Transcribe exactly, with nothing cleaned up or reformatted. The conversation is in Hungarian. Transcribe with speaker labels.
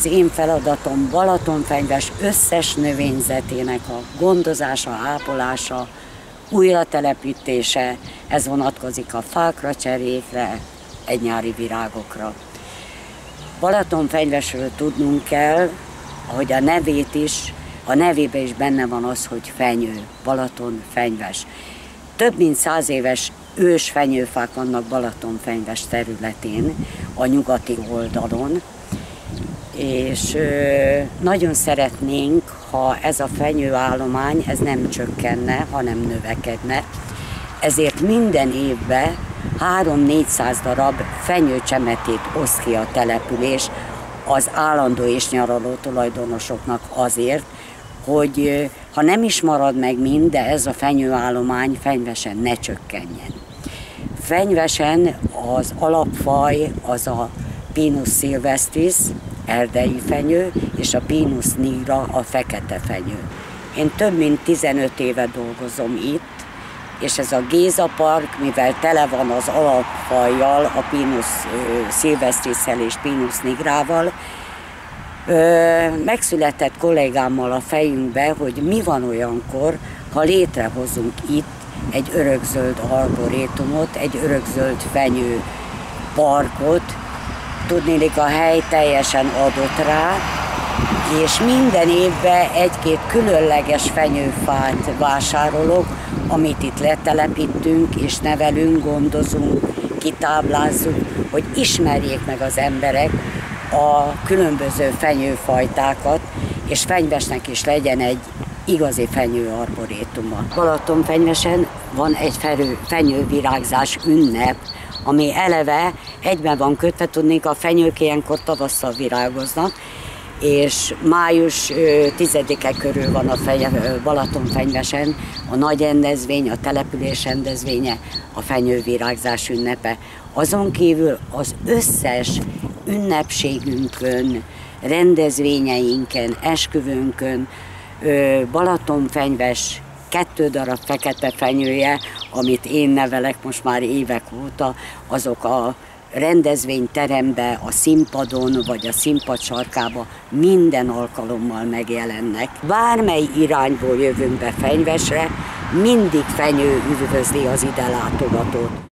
Speaker 1: Az én feladatom Balatonfenyves összes növényzetének a gondozása, ápolása, újratelepítése, ez vonatkozik a fákra, cserékre, egynyári virágokra. Balatonfenyvesről tudnunk kell, ahogy a nevét is, a nevében is benne van az, hogy fenyő, Balatonfenyves. Több mint száz éves ős fenyőfák vannak Balatonfenyves területén, a nyugati oldalon, és nagyon szeretnénk, ha ez a fenyőállomány ez nem csökkenne, hanem növekedne. Ezért minden évben három-négyszáz darab fenyőcsemetét oszt ki a település az állandó és nyaraló tulajdonosoknak azért, hogy ha nem is marad meg mind, de ez a fenyőállomány Fenyvesen ne csökkenjen. Fenyvesen az alapfaj az a Pinus sylvestris, erdei fenyő, és a Pinus nigra, a fekete fenyő. Én több mint tizenöt éve dolgozom itt, és ez a Géza Park, mivel tele van az alapfajjal, a Pinus sylvestrissel és Pinus nigrával, megszületett kollégámmal a fejünkbe, hogy mi van olyankor, ha létrehozunk itt egy örökzöld arborétumot, egy örökzöld fenyő parkot. Tudniillik, a hely teljesen adott rá, és minden évben egy-két különleges fenyőfát vásárolok, amit itt letelepítünk és nevelünk, gondozunk, kitáblázzuk, hogy ismerjék meg az emberek a különböző fenyőfajtákat, és Fenyvesnek is legyen egy igazi fenyőarborétuma. Balatonfenyvesen van egy fenyővirágzás ünnep, ami eleve egyben van kötve, tudnék, a fenyők ilyenkor tavasszal virágoznak, és május tizedike körül van a Balatonfenyvesen a nagy rendezvény, a település rendezvénye, a fenyővirágzás ünnepe. Azon kívül az összes ünnepségünkön, rendezvényeinken, esküvőnkön Balatonfenyves kettő darab fekete fenyője, amit én nevelek most már évek óta, azok a rendezvényterembe, a színpadon vagy a színpad sarkába minden alkalommal megjelennek. Bármely irányból jövünk be Fenyvesre, mindig fenyő üdvözli az ide látogatót.